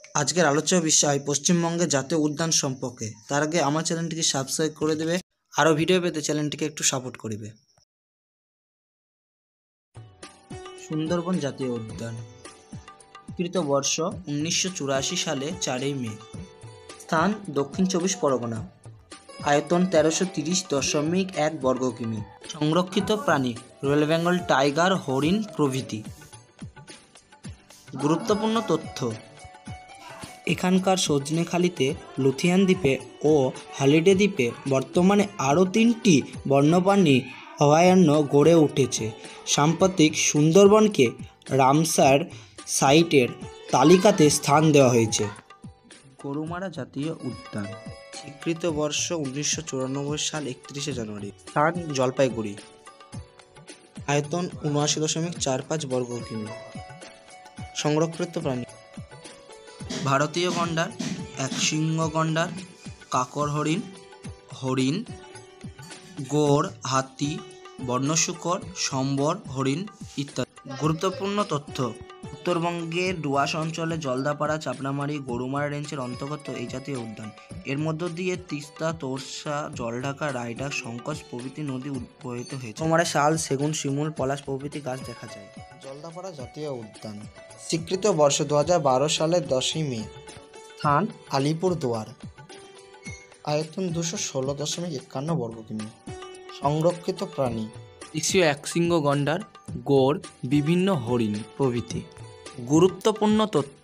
আজকের আলোচ্য বিষয় পশ্চিমবঙ্গের জাতীয় উদ্যান সম্পর্কে। তার আগে আমার চ্যানেলটিকে সাবস্ক্রাইব করে দেবে, আরও ভিডিও পেতে চ্যানেলটিকে একটু সাপোর্ট করবে। সুন্দরবন জাতীয় উদ্যান স্বীকৃত বর্ষ 1984 সালে 4 মে। স্থান দক্ষিণ 24 পরগনা। আয়তন 1330.1 বর্গ কিমি। সংরক্ষিত প্রাণী রয়্যাল বেঙ্গল টাইগার, হরিণ প্রভৃতি। গুরুত্বপূর্ণ তথ্য: এখানকার সজনেখালিতে, লুথিয়ান দ্বীপে ও হলিডে দ্বীপে বর্তমানে আরও 3টি বন্যপ্রাণী অভয়ারণ্য গড়ে উঠেছে। সাম্প্রতিক সুন্দরবনকে রামসার সাইটের তালিকাতে স্থান দেওয়া হয়েছে। গরুমারা জাতীয় উদ্যান স্বীকৃত বর্ষ 1994 সাল 31 জানুয়ারি। স্থান জলপাইগুড়ি। আয়তন 79.45 বর্গ কিমি। সংরক্ষিত প্রাণী ভারতীয় গন্ডার, একশৃঙ্গ গন্ডার, কাকর হরিণ, হরিণ, গৌড় হাতি, বন্য শূকর, সম্বর হরিণ ইত্যাদি। গুরুত্বপূর্ণ তথ্য: উত্তরবঙ্গের ডুয়ার্স অঞ্চলে জলদাপাড়া, চাপড়ামারি, গরুমারা রেঞ্জের অন্তর্গত এই জাতীয় উদ্যান। এর মধ্য দিয়ে তিস্তা, তোরসা, জলঢাকা, রায়ডাক, শঙ্কর প্রভৃতি নদী প্রবাহিত হয়েছে। গরুমারা শাল, সেগুন, শিমুল, পলাশ প্রভৃতি গাছ দেখা যায়। জলদাপাড়া জাতীয় উদ্যান স্বীকৃত বর্ষ 2012 সালের 10 মে। স্থান আলিপুরদুয়ার। আয়তন 216.51 বর্গ কিমি। সংরক্ষিত প্রাণী দেশীয় একশৃঙ্গ গন্ডার, গৌড়, বিভিন্ন হরিণ প্রভৃতি। গুরুত্বপূর্ণ তথ্য: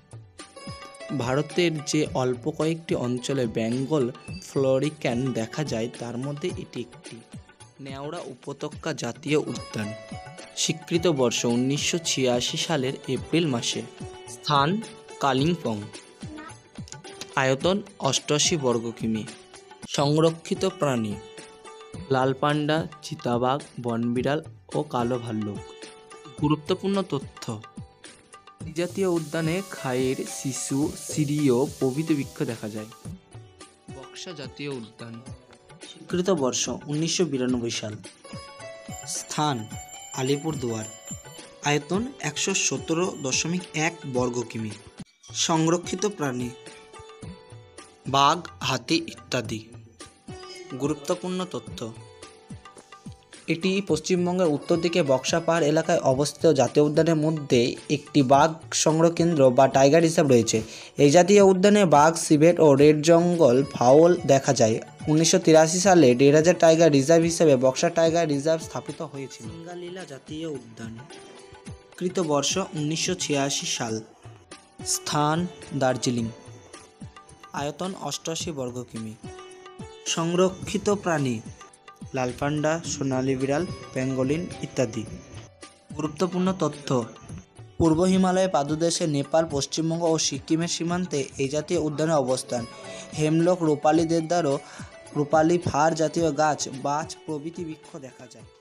ভারতের যে অল্প কয়েকটি অঞ্চলে বেঙ্গল ফ্লোরিক্যান দেখা যায় তার মধ্যে এটি একটি। নেওড়া উপত্যকা জাতীয় উদ্যান স্বীকৃত বর্ষ 1986 সালের এপ্রিল মাসে। স্থান কালিম্পং। আয়তন 88 বর্গ কিমি। সংরক্ষিত প্রাণী লাল পান্ডা, চিতাবাঘ, বনবিড়াল ও কালো ভাল্লুক। গুরুত্বপূর্ণ তথ্য: এই জাতীয় উদ্যানে খায়ের শিশু, সিরিয় প্রভৃতি বৃক্ষ দেখা যায়। বক্সা জাতীয় উদ্যান স্বীকৃত বর্ষ 1992 সাল। স্থান আলিপুরদুয়ার। আয়তন 117.1 বর্গ কিমি। সংরক্ষিত প্রাণী বাঘ, হাতি ইত্যাদি। গুরুত্বপূর্ণ তথ্য: এটি পশ্চিমবঙ্গের উত্তর দিকে বক্সা পাহাড় এলাকায় অবস্থিত জাতীয় উদ্যানের মধ্যে একটি বাঘ সংগ্রহ কেন্দ্র বা টাইগার রিজার্ভ রয়েছে। এই জাতীয় উদ্যানে বাঘ, সিভেট ও রেড জঙ্গল ফাউল দেখা যায়। 1983 সালে 1,500 টাইগার রিজার্ভ হিসেবে বক্সা টাইগার রিজার্ভ স্থাপিত হয়েছিল। সিঙ্গালীলা জাতীয় উদ্যান স্বীকৃত বর্ষ 1986 সাল। স্থান দার্জিলিং। আয়তন 88 বর্গ কিমি। সংরক্ষিত প্রাণী লাল পান্ডা, সোনালী বিড়াল, প্যাঙ্গোলিন ইত্যাদি। গুরুত্বপূর্ণ তথ্য: পূর্ব হিমালয়ের পাদদেশে নেপাল, পশ্চিমবঙ্গ ও সিকিমের সীমান্তে এই জাতীয় উদ্যানের অবস্থান। হেমলক, রূপালী দেবদার ও রূপালী ফার জাতীয় গাছ, বাজ প্রভৃতি বৃক্ষ দেখা যায়।